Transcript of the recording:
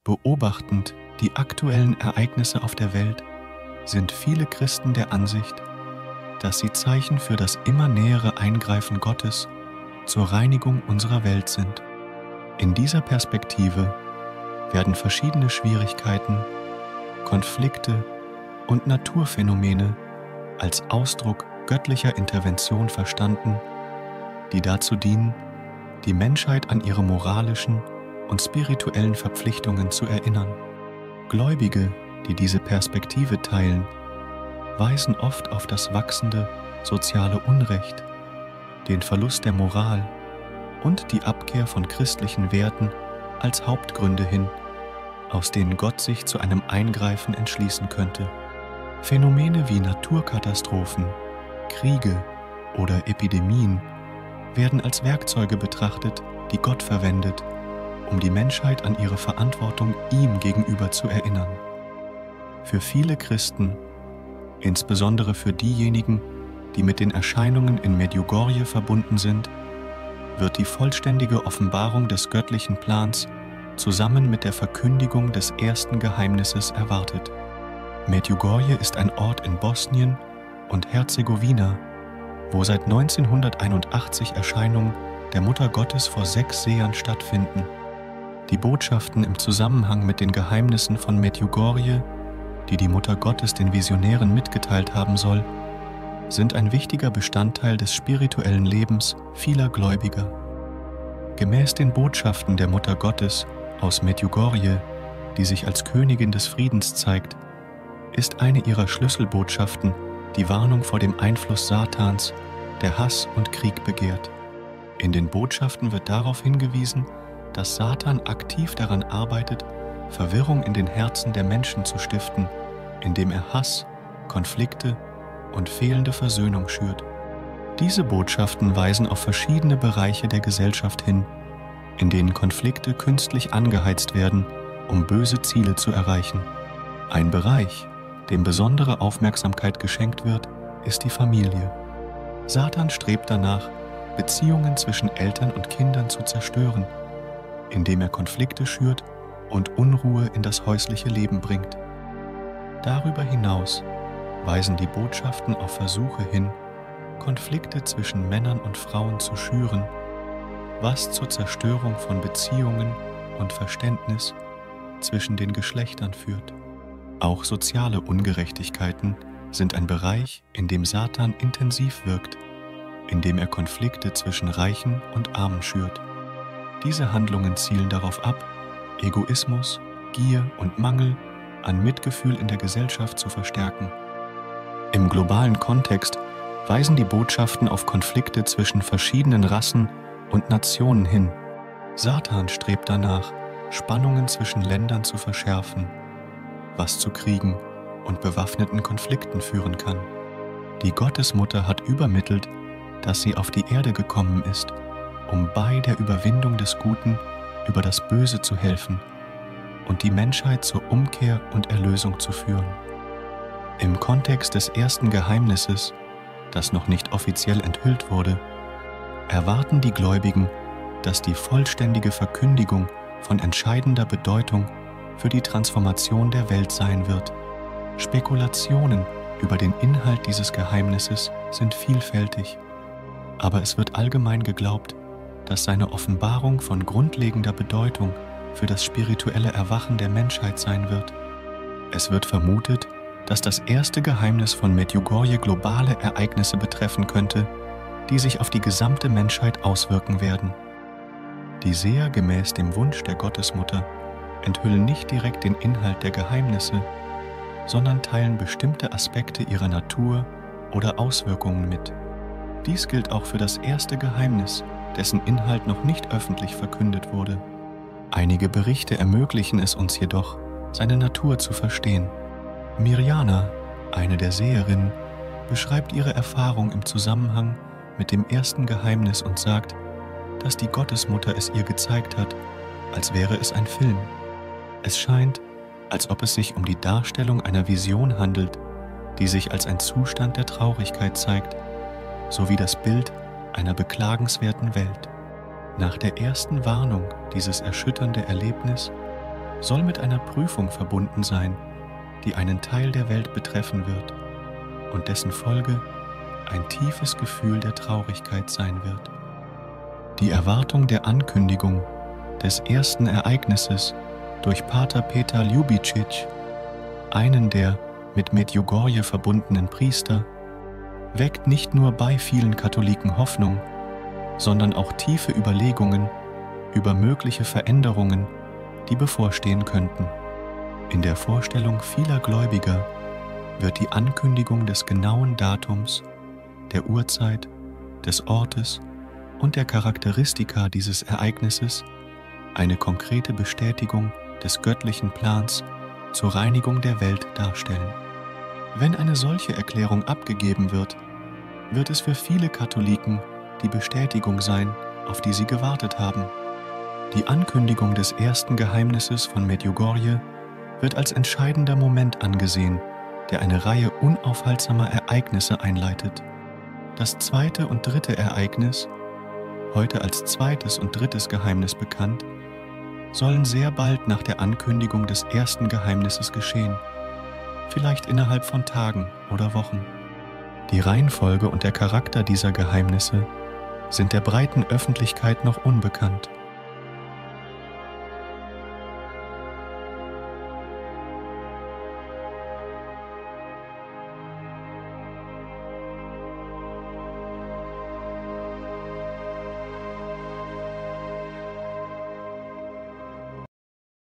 Beobachtend die aktuellen Ereignisse auf der Welt sind viele Christen der Ansicht, dass sie Zeichen für das immer nähere Eingreifen Gottes zur Reinigung unserer Welt sind. In dieser Perspektive werden verschiedene Schwierigkeiten, Konflikte und Naturphänomene als Ausdruck göttlicher Intervention verstanden, die dazu dienen, die Menschheit an ihre moralischen und spirituellen Verpflichtungen zu erinnern. Gläubige, die diese Perspektive teilen, weisen oft auf das wachsende soziale Unrecht, den Verlust der Moral und die Abkehr von christlichen Werten als Hauptgründe hin, aus denen Gott sich zu einem Eingreifen entschließen könnte. Phänomene wie Naturkatastrophen, Kriege oder Epidemien werden als Werkzeuge betrachtet, die Gott verwendet, um die Menschheit an ihre Verantwortung ihm gegenüber zu erinnern. Für viele Christen, insbesondere für diejenigen, die mit den Erscheinungen in Medjugorje verbunden sind, wird die vollständige Offenbarung des göttlichen Plans zusammen mit der Verkündigung des ersten Geheimnisses erwartet. Medjugorje ist ein Ort in Bosnien und Herzegowina, wo seit 1981 Erscheinungen der Mutter Gottes vor 6 Sehern stattfinden. Die Botschaften im Zusammenhang mit den Geheimnissen von Medjugorje, die die Mutter Gottes den Visionären mitgeteilt haben soll, sind ein wichtiger Bestandteil des spirituellen Lebens vieler Gläubiger. Gemäß den Botschaften der Mutter Gottes aus Medjugorje, die sich als Königin des Friedens zeigt, ist eine ihrer Schlüsselbotschaften die Warnung vor dem Einfluss Satans, der Hass und Krieg begehrt. In den Botschaften wird darauf hingewiesen, dass Satan aktiv daran arbeitet, Verwirrung in den Herzen der Menschen zu stiften, indem er Hass, Konflikte und fehlende Versöhnung schürt. Diese Botschaften weisen auf verschiedene Bereiche der Gesellschaft hin, in denen Konflikte künstlich angeheizt werden, um böse Ziele zu erreichen. Ein Bereich, dem besondere Aufmerksamkeit geschenkt wird, ist die Familie. Satan strebt danach, Beziehungen zwischen Eltern und Kindern zu zerstören, indem er Konflikte schürt und Unruhe in das häusliche Leben bringt. Darüber hinaus weisen die Botschaften auf Versuche hin, Konflikte zwischen Männern und Frauen zu schüren, was zur Zerstörung von Beziehungen und Verständnis zwischen den Geschlechtern führt. Auch soziale Ungerechtigkeiten sind ein Bereich, in dem Satan intensiv wirkt, indem er Konflikte zwischen Reichen und Armen schürt. Diese Handlungen zielen darauf ab, Egoismus, Gier und Mangel an Mitgefühl in der Gesellschaft zu verstärken. Im globalen Kontext weisen die Botschaften auf Konflikte zwischen verschiedenen Rassen und Nationen hin. Satan strebt danach, Spannungen zwischen Ländern zu verschärfen, was zu Kriegen und bewaffneten Konflikten führen kann. Die Gottesmutter hat übermittelt, dass sie auf die Erde gekommen ist, um bei der Überwindung des Guten über das Böse zu helfen und die Menschheit zur Umkehr und Erlösung zu führen. Im Kontext des ersten Geheimnisses, das noch nicht offiziell enthüllt wurde, erwarten die Gläubigen, dass die vollständige Verkündigung von entscheidender Bedeutung für die Transformation der Welt sein wird. Spekulationen über den Inhalt dieses Geheimnisses sind vielfältig, aber es wird allgemein geglaubt, dass seine Offenbarung von grundlegender Bedeutung für das spirituelle Erwachen der Menschheit sein wird. Es wird vermutet, dass das erste Geheimnis von Medjugorje globale Ereignisse betreffen könnte, die sich auf die gesamte Menschheit auswirken werden. Die Seher gemäß dem Wunsch der Gottesmutter enthüllen nicht direkt den Inhalt der Geheimnisse, sondern teilen bestimmte Aspekte ihrer Natur oder Auswirkungen mit. Dies gilt auch für das erste Geheimnis, dessen Inhalt noch nicht öffentlich verkündet wurde. Einige Berichte ermöglichen es uns jedoch, seine Natur zu verstehen. Mirjana, eine der Seherinnen, beschreibt ihre Erfahrung im Zusammenhang mit dem ersten Geheimnis und sagt, dass die Gottesmutter es ihr gezeigt hat, als wäre es ein Film. Es scheint, als ob es sich um die Darstellung einer Vision handelt, die sich als ein Zustand der Traurigkeit zeigt, sowie das Bild einer beklagenswerten Welt. Nach der ersten Warnung, dieses erschütternde Erlebnis, soll mit einer Prüfung verbunden sein, die einen Teil der Welt betreffen wird und dessen Folge ein tiefes Gefühl der Traurigkeit sein wird. Die Erwartung der Ankündigung des ersten Ereignisses durch Pater Peter Ljubicic, einen der mit Medjugorje verbundenen Priester, weckt nicht nur bei vielen Katholiken Hoffnung, sondern auch tiefe Überlegungen über mögliche Veränderungen, die bevorstehen könnten. In der Vorstellung vieler Gläubiger wird die Ankündigung des genauen Datums, der Uhrzeit, des Ortes und der Charakteristika dieses Ereignisses eine konkrete Bestätigung des göttlichen Plans zur Reinigung der Welt darstellen. Wenn eine solche Erklärung abgegeben wird, wird es für viele Katholiken die Bestätigung sein, auf die sie gewartet haben. Die Ankündigung des ersten Geheimnisses von Medjugorje wird als entscheidender Moment angesehen, der eine Reihe unaufhaltsamer Ereignisse einleitet. Das zweite und dritte Ereignis, heute als zweites und drittes Geheimnis bekannt, sollen sehr bald nach der Ankündigung des ersten Geheimnisses geschehen, vielleicht innerhalb von Tagen oder Wochen. Die Reihenfolge und der Charakter dieser Geheimnisse sind der breiten Öffentlichkeit noch unbekannt.